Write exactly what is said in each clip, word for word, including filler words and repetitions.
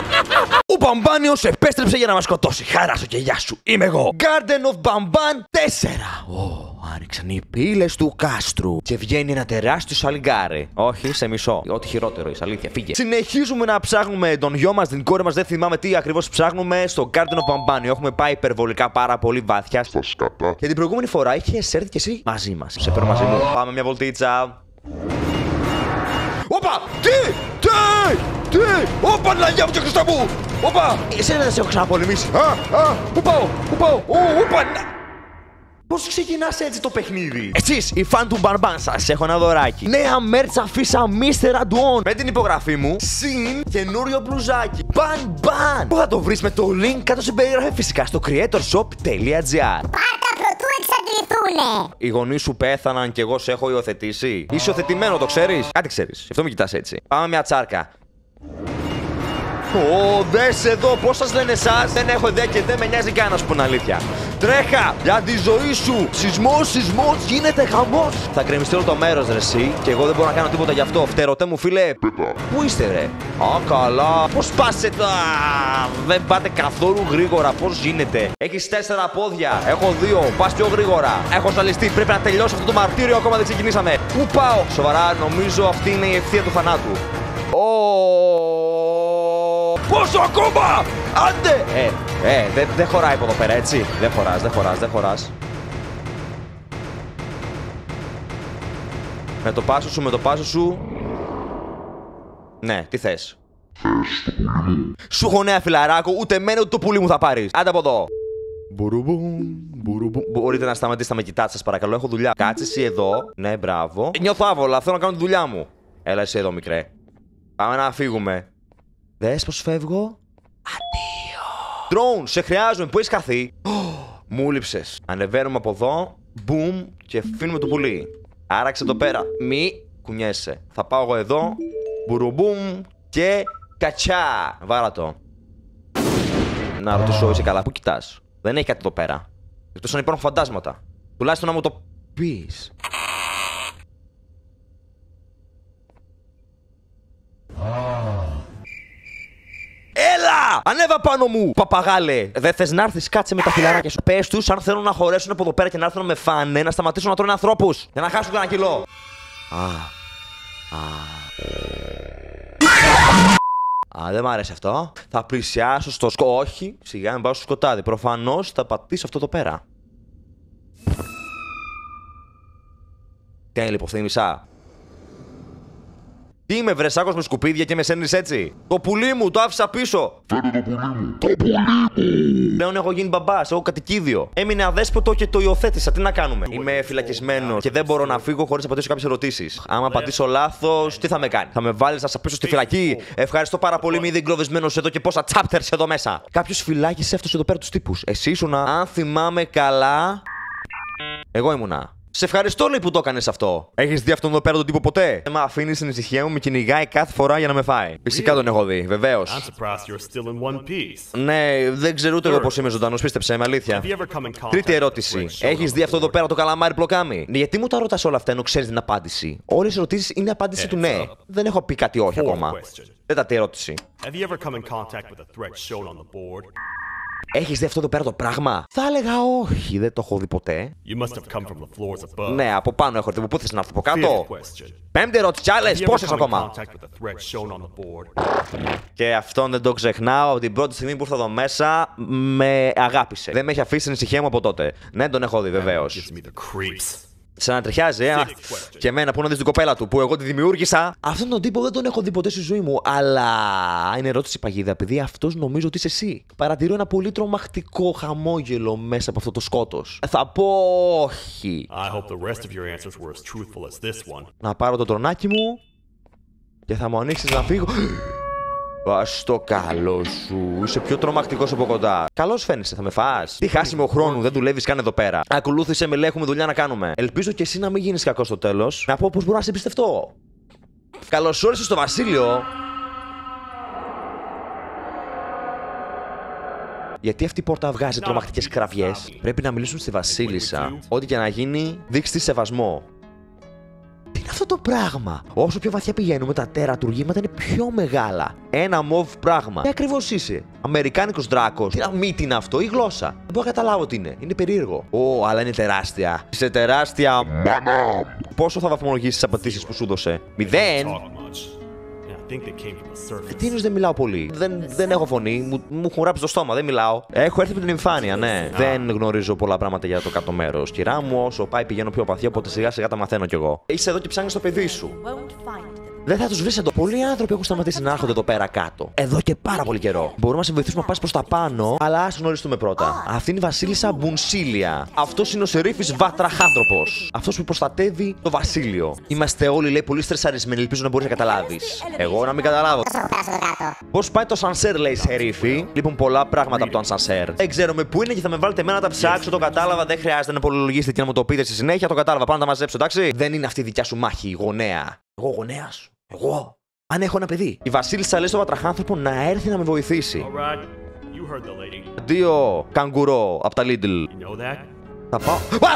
Ο Μπαμπάνιος επέστρεψε για να μας σκοτώσει. Χαρά σου και γεια σου. Είμαι εγώ. Garden of Bamban τέσσερα. Ω, άνοιξαν οι πύλες του κάστρου. Και βγαίνει ένα τεράστιο σαλιγκάρι. Όχι, σε μισό. Ό,τι χειρότερο, η αλήθεια. Φύγε. Συνεχίζουμε να ψάχνουμε τον γιο μας, την κόρη μας. Δεν θυμάμαι τι ακριβώς ψάχνουμε στο Garden of Bamban. Έχουμε πάει υπερβολικά πάρα πολύ βάθια. Στα σκατά. Και την προηγούμενη φορά είχε έρθει και εσύ μαζί μας. Σε παίρνω μαζί μου. Πάμε μια βολτίτσα. Όπα! Τι! Τι! Τι! Όπα, Λαγιά μου και Χριστά μου! Όπα! Εσένα δεν σε έχω ξαναπολεμήσει. Α! Α! Πού πάω! Πού πάω! Ω! Όπα! Πώς ξεκινάς έτσι το παιχνίδι? Εσείς, οι φαν του Μπαρμπάν, σας έχω ένα δωράκι. Νέα μέρτς αφήσα μίστερ Αντουόν με την υπογραφή μου, συν καινούριο μπλουζάκι. Μπαν μπαν! Πού θα το βρεις? Με το link κάτω στην περιγραφή, φυσικά στο creatorshop.gr. Πάρτα προτού εξαντληθούνε! Οι γονείς σου πέθαναν και εγώ σε έχω υιοθετήσει. Είσαι υιοθετημένο, το ξέρεις? Κάτι ξέρεις. Γι' αυτό με κοιτάς έτσι. Πάμε μια τσάρκα. Ω, δες εδώ, πώς σας λένε εσάς? Δεν έχω ιδέα και δεν με νοιάζει καν, να σου πω την αλήθεια. Τρέχα για τη ζωή σου! Σεισμός, σεισμός, γίνεται χαμός! Θα γκρεμιστεί όλο το μέρος, ρε εσύ, και εγώ δεν μπορώ να κάνω τίποτα γι' αυτό. Φτερωτέ μου, φίλε. Πέτα. Πού είστε, ρε? Α, καλά. Πώς πάσε τα. Δεν πάτε καθόλου γρήγορα, πώς γίνεται? Έχεις τέσσερα πόδια. Έχω δύο. Πας πιο γρήγορα. Έχω ζαλιστεί. Πρέπει να τελειώσω αυτό το μαρτύριο, ακόμα δεν ξεκινήσαμε. Πού πάω? Σοβαρά, νομίζω αυτή είναι η ευθεία του θανάτου. Ω. Πόσο ακόμα! Άντε! Ε, ε, δεν δε χωράει από εδώ πέρα, έτσι. Δεν χωράς, δεν χωράς, δεν χωράς. Με το πάσο σου, με το πάσο σου. Ναι, τι θες? Σου έχω νέα φιλαράκο, ούτε εμένα ούτε το πουλί μου θα πάρεις. Άντε από εδώ. Μπουρουμπούμ, μπουρουμπούμ. Μπορείτε να σταματήσετε να με κοιτάτε, σας παρακαλώ, έχω δουλειά. Κάτσε εσύ εδώ. Ναι, μπράβο. Νιώθω άβολα, θέλω να κάνω τη δουλειά μου. Έλα εσύ εδώ, μικρέ. Πάμε να φύγουμε. Δες πως φεύγω. Αντίο. Drone, σε χρειάζομαι, που έχεις χαθεί. Μου λείψες. Ανεβαίνουμε από εδώ. Μπουμ. Και αφήνουμε το πουλί. Άραξε εδώ πέρα. Μη κουνιέσαι. Θα πάω εγώ εδώ. Μπουρουμπούμ. Και κατσά. Βάρα το. Να ρωτήσω, είσαι καλά? Πού κοιτάς? Δεν έχει κάτι εδώ πέρα. Εκτός αν υπάρχουν φαντάσματα. Τουλάχιστον να μου το πεις. Έλα! Ανέβα πάνω μου! Παπαγάλε! Δεν θες να έρθεις? Κάτσε με τα φιλαράκια σου. Πες τους αν θέλουν να χωρέσουν από εδώ πέρα και να έρθουν να με φάνε, να σταματήσουν να τρώνε ανθρώπους. Για να χάσουν κανένα κιλό. Α. Α. Α, δεν μ' άρεσε αυτό. Θα πλησιάσω στο σκο... Όχι, σιγά μην πάω στο σκοτάδι. Προφανώς θα πατήσω αυτό εδώ πέρα. Τι είναι, λιποθύμησα? Τι είμαι, βρεσάκος με σκουπίδια και με σέρνεις έτσι? Το πουλί μου, το άφησα πίσω. Φέρε το πουλί μου. Το πουλί μου. Πλέον έχω γίνει μπαμπάς, έχω κατοικίδιο. Έμεινε αδέσποτο και το υιοθέτησα. Τι να κάνουμε? Είμαι φυλακισμένος και δεν μπορώ να φύγω χωρίς να απαντήσω κάποιες ερωτήσεις. Άμα απαντήσω λάθος, τι θα με κάνει? Θα με βάλεις να σα πίσω στη φυλακή? Ευχαριστώ πάρα πολύ, μη εγκλωβισμένος εδώ και πόσα chapters εδώ μέσα. Κάποιος φυλάκισε αυτούς εδώ πέρα τους τύπους. Εσύ ήσουνα, αν θυμάμαι καλά. Εγώ ήμουνα. Σε ευχαριστώ, λέει, που το έκανες αυτό. Έχεις δει αυτόν εδώ πέρα τον τύπο ποτέ? Δεν με αφήνει στην ησυχία μου, με κυνηγάει κάθε φορά για να με φάει. Φυσικά τον έχω δει, βεβαίως. Ναι, δεν ξέρω ούτε εγώ πώς είμαι ζωντανός, πίστεψε με, αλήθεια. Τρίτη ερώτηση. Έχεις δει αυτό εδώ πέρα το καλαμάρι πλοκάμι? Γιατί μου τα ρωτάς όλα αυτά ενώ ξέρεις την απάντηση? Όλες οι ερωτήσεις είναι απάντηση του ναι. Δεν έχω πει κάτι όχι ακόμα. Τέταρτη ερώτηση. Έχεις δει αυτό εδώ πέρα το πράγμα? Θα έλεγα όχι, δεν το έχω δει ποτέ. Ναι, από πάνω έχω δει. Πού θες να έρθω, από κάτω? Πέμπτη ερώτηση, κι άλλες, πόσες ακόμα? Και αυτόν δεν το ξεχνάω. Από την πρώτη στιγμή που ήρθα εδώ μέσα, με αγάπησε. Δεν με έχει αφήσει στην ησυχία μου από τότε. Ναι, τον έχω δει, βεβαίως. Σαν να τριχιάζει, ε. Και εμένα που να δεις την κοπέλα του, που εγώ τη δημιούργησα. Αυτόν τον τύπο δεν τον έχω δει ποτέ στη ζωή μου. Αλλά είναι ερώτηση παγίδα, επειδή αυτός νομίζω ότι είσαι εσύ. Παρατηρώ ένα πολύ τρομακτικό χαμόγελο μέσα από αυτό το σκότος. Θα πω όχι. Να πάρω το τρονάκι μου και θα μου ανοίξεις να φύγω. Πας το καλό σου, είσαι πιο τρομακτικός από κοντά. Καλώς φαίνεσαι, θα με φας? Τι χάσιμο χρόνου, δεν δουλεύεις καν εδώ πέρα. Ακολούθησε με, λέει, έχουμε δουλειά να κάνουμε. Ελπίζω και εσύ να μην γίνεις κακός στο τέλος. Να πω πως μπορώ να σε εμπιστευτώ. Καλώς όρισες στο βασίλειο. Γιατί αυτή η πόρτα βγάζει τρομακτικές κραυγές? Πρέπει να μιλήσουμε στη βασίλισσα. Ό,τι και να γίνει, δείξτε σεβασμό. Τι είναι αυτό το πράγμα. Όσο πιο βαθιά πηγαίνουμε, τα τερατουργήματα είναι πιο μεγάλα. Ένα μοβ πράγμα. Τι ακριβώς είσαι? Αμερικάνικος δράκος. Τι μύτη είναι αυτό, ή γλώσσα? Δεν μπορώ να καταλάβω τι είναι. Είναι περίεργο. Ω, αλλά είναι τεράστια. Είσαι τεράστια. Πόσο θα βαθμολογήσεις τις απαντήσεις που σου δώσε? Μηδέν. Τι είναι, δεν μιλάω πολύ. Δεν, δεν έχω φωνή. Μου, μου έχουν ράψει το στόμα, δεν μιλάω. Έχω έρθει από την επιφάνεια, ναι. Δεν γνωρίζω πολλά πράγματα για το κάτω μέρος. Κυρά μου, όσο πάει πηγαίνω πιο παθιά, οπότε σιγά σιγά τα μαθαίνω κι εγώ. Είσαι εδώ και ψάχνεις το παιδί σου. Δεν θα τους βρεις εδώ. Πολλοί άνθρωποι έχουν σταματήσει να έρχονται εδώ πέρα κάτω. Εδώ και πάρα πολύ καιρό. Μπορούμε να σε βοηθήσουμε να πας προς τα πάνω, αλλά ας γνωριστούμε πρώτα. Αυτή είναι η Βασίλισσα Μπουνσίλια. Αυτός είναι ο Σερίφης Βατραχάνθρωπος. Αυτός που προστατεύει το βασίλειο. Είμαστε όλοι, λέει, πολύ στρεσαρισμένοι. Ελπίζω να μπορείς να καταλάβεις. Εγώ να μην καταλάβω. Πώς πάει το σανσέρ, λέει, Σερίφη. Λείπουν πολλά πράγματα από το σανσέρ. Δεν ξέρουμε πού είναι και θα με βάλετε εμένα να τα ψάξω. Το κατάλαβα. Δεν χρειάζεται να υπολογίσετε και να μου το πείτε στη συνέχεια. Το κατάλαβα. Πάω να τα μαζέψω, εντάξει. Δεν είναι αυτή η δικιά σου μάχη, γονέα. Εγώ γονέας. Εγώ. Αν έχω ένα παιδί. Η Βασίλισσα λέει στο Βατραχάνθρωπο να έρθει να με βοηθήσει. Δύο καγκουρό από τα Lidl. Θα πάω.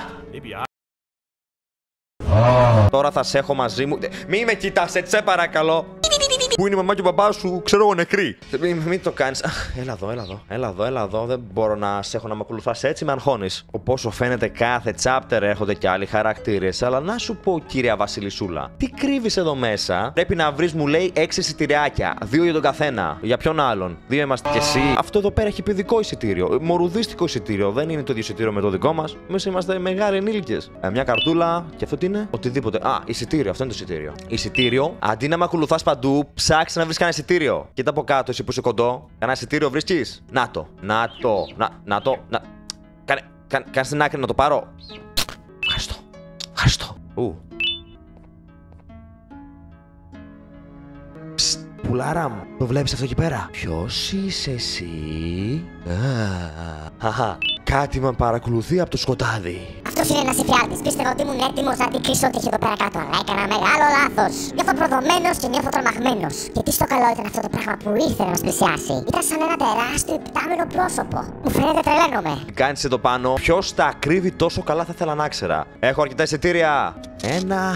Τώρα θα σε έχω μαζί μου. Μη με κοιτάς, έτσι σε παρακαλώ. Πού είναι η μαμά και ο μπαμπά σου, ξέρω εγώ, νεκροί. Μην, μην το κάνεις. Έλα εδώ, έλα εδώ, έλα εδώ, έλα εδώ. Δεν μπορώ να σε έχω να με ακολουθάς έτσι, με αγχώνεις. Όπως φαίνεται, κάθε chapter έρχονται και άλλοι χαρακτήρες. Αλλά να σου πω, κυρία Βασιλισσούλα, τι κρύβεις εδώ μέσα? Πρέπει να βρεις, μου λέει, έξι εισιτηριάκια. Δύο για τον καθένα. Για ποιον άλλον? Δύο είμαστε κι εσύ. Αυτό εδώ πέρα έχει παιδικό εισιτήριο. Μορουδίστικο εισιτήριο. Δεν είναι το ίδιο εισιτήριο με το δικό μας. Εμείς είμαστε μεγάλοι ενήλικες. Ε, μια καρτούλα και αυτό τι είναι? Οτιδήποτε. Α, εισιτήριο, αυτό είναι το εισιτήριο. Εισιτήριο, αντί να με ακολουθάς παντού, ψάξε να βρεις κανένα εισιτήριο. Κοίτα από κάτω, εσύ που είσαι κοντό. Κανένα εισιτήριο βρίσκεις? Να το, να το, να, να το, να. Κάνε, κάνε, κάνε στην άκρη να το πάρω. Ευχαριστώ, ευχαριστώ. Ου. Ψτ, πουλάρα μου, το βλέπεις αυτό εκεί πέρα? Ποιος είσαι εσύ? Χαχα, κάτι με παρακολουθεί από το σκοτάδι. Αυτός είναι ένας εφιάλτης. Πίστευα ότι ήμουν έτοιμος να την κρίσω ότι είχε εδώ πέρα κάτω. Αλλά έκανα μεγάλο λάθος. Νιώθω προδομένος και νιώθω τρομαγμένος. Και τι στο καλό ήταν αυτό το πράγμα που ήρθε να μας πλησιάσει? Ήταν σαν ένα τεράστιο υπτάμενο πρόσωπο. Μου φαίνεται τρελαίνομαι. Τι κάνεις εδώ πάνω? Ποιος τα κρύβει τόσο καλά, θα ήθελα να ξέρα. Έχω αρκετά εισιτήρια. Ένα.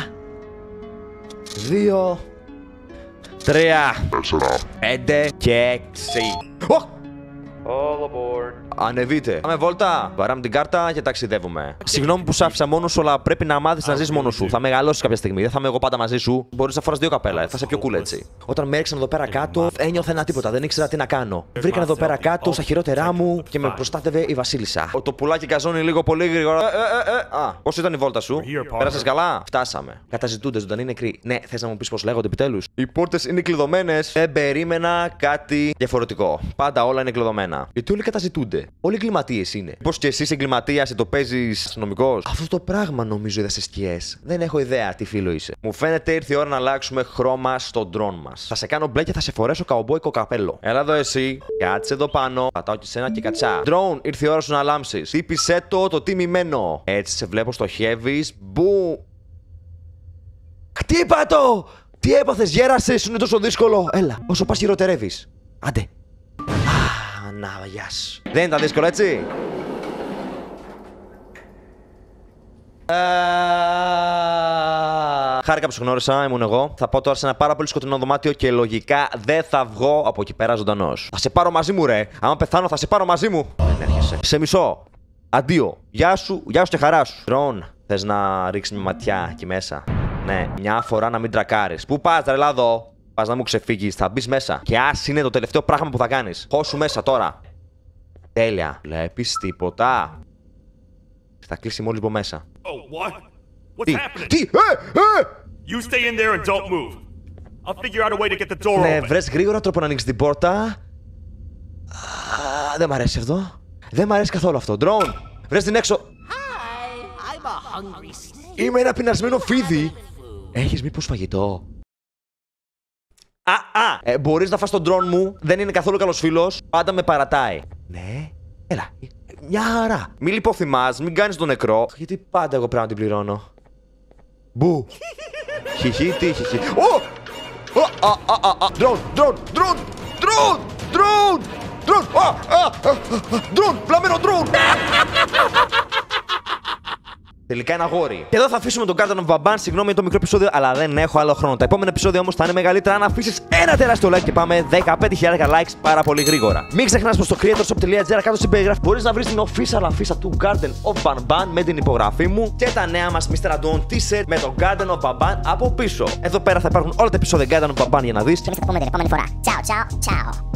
Δύο. Τρία. Πέντε και έξι. Oh! All aboard. Ανεβείτε. Πάμε βόλτα. Βαράμε την κάρτα και ταξιδεύουμε. Συγγνώμη που σ' άφησα μόνο σου, αλλά πρέπει να μάθεις να ζεις μόνος σου. Θα μεγαλώσεις κάποια στιγμή. Δεν θα είμαι εγώ πάντα μαζί σου. Μπορείς να φοράς δύο καπέλα. Θα είσαι πιο cool έτσι. Όταν με έριξαν εδώ πέρα κάτω, ένιωθα ένα τίποτα. Δεν ήξερα τι να κάνω. Βρήκαν εδώ πέρα κάτω στα χειρότερά μου και με προστάτευε η Βασίλισσα. Το πουλάκι καζώνει λίγο πολύ γρήγορα. Ε, ε, ε. Α, πώς ήταν η βόλτα σου? Πέρασες καλά? Φτάσαμε. Καταζητούνται ζωντανοί νεκροί. Ναι, θες να μου πεις πώς λέγονται επιτέλους? Οι πόρτες είναι κλειδωμένες. Δεν περίμενα κάτι διαφορετικό. Πάντα όλα είναι κλειδωμένα. Γιατί όλοι καταζητούνται. Όλοι εγκληματίες είναι. Πώς και εσύ εγκληματίας ή το παίζεις αστυνομικός? Αυτό το πράγμα νομίζω είδα σε σκιές. Δεν έχω ιδέα τι φίλο είσαι. Μου φαίνεται ήρθε η ώρα να αλλάξουμε χρώμα στο ντρόν μας. Θα σε κάνω μπλε και θα σε φορέσω καουμπόικο καπέλο. Έλα εδώ εσύ. Κάτσε εδώ πάνω. Πατάω και σένα και κατσά. Ντρόν, ήρθε η ώρα σου να λάμψεις. Τύπησέ το το τιμημένο. Έτσι σε βλέπω στοχεύεις. Μπου. Χτύπα το! Τι έπαθες, γέρασες, είναι τόσο δύσκολο. Έλα, όσο πας χειροτερεύεις. Άντε. Να, γεια σου. Δεν ήταν δύσκολο, έτσι. Χάρηκα που σε γνώρισα, ήμουν εγώ. Θα πάω τώρα σε ένα πάρα πολύ σκοτεινό δωμάτιο και λογικά δεν θα βγω από εκεί πέρα ζωντανός. Θα σε πάρω μαζί μου, ρε. Άμα πεθάνω, θα σε πάρω μαζί μου. Δεν έρχεσαι. Σε μισό. Αντίο. Γεια σου, γεια σου και χαρά σου. Τρόν, θες να ρίξεις μια ματιά εκεί μέσα? Ναι, μια φορά να μην τρακάρεις. Πού πας, ρε, έλα εδώ. Πας να μου ξεφύγεις, θα μπεις μέσα. Και ας είναι το τελευταίο πράγμα που θα κάνεις. Χώσου μέσα τώρα. Τέλεια. Βλέπεις τίποτα? Θα κλείσει μόλις από μέσα. Oh, what? What's Τι, happening? τι, ε, ε! You stay in there and don't move. I'll figure out a way to get the door Ναι, open. βρες γρήγορα τρόπο να ανοίξεις την πόρτα. Α, δεν μ' αρέσει αυτό. Δεν μ' αρέσει καθόλου αυτό. Ντρόν, βρες την έξω. Hi, I'm a hungry snake. Είμαι ένα πεινασμένο φίδι. Έχεις μήπως φαγητό? Α, α! Ε, μπορείς να φας τον ντρόν μου, δεν είναι καθόλου καλός φίλος, πάντα με παρατάει. Ναι, έλα, μια χαρά. Μη λιποθυμάς, μην κάνεις τον νεκρό. Γιατί πάντα εγώ πρέπει να την πληρώνω. Μπου. Χιχί, τι χιχί. Ω! Α, α, α, α, ντρόν, ντρόν, ντρόν, ντρόν, ντρόν, ντρόν, α, α, α, ντρόν, πλαμμένο ντρόν. Τελικά ένα αγόρι. Και εδώ θα αφήσουμε τον Garden of Baban. Συγγνώμη για το μικρό επεισόδιο, αλλά δεν έχω άλλο χρόνο. Τα επόμενα επεισόδια όμως θα είναι μεγαλύτερα. Να αφήσεις ένα τεράστιο like και πάμε δεκαπέντε χιλιάδες likes πάρα πολύ γρήγορα. Μην ξεχνάς πως στο creatorshop.gr κάτω στην περιγραφή μπορείς να βρεις την official αφίσα του Garden of Baban με την υπογραφή μου και τα νέα μας μίστερ Antoine t-shirt με τον Garden of Baban από πίσω. Εδώ πέρα θα υπάρχουν όλα τα επεισόδια Garden of Baban για να δεις. Και εμείς θα τα πούμε την επόμενη φορά. Ciao, ciao, ciao.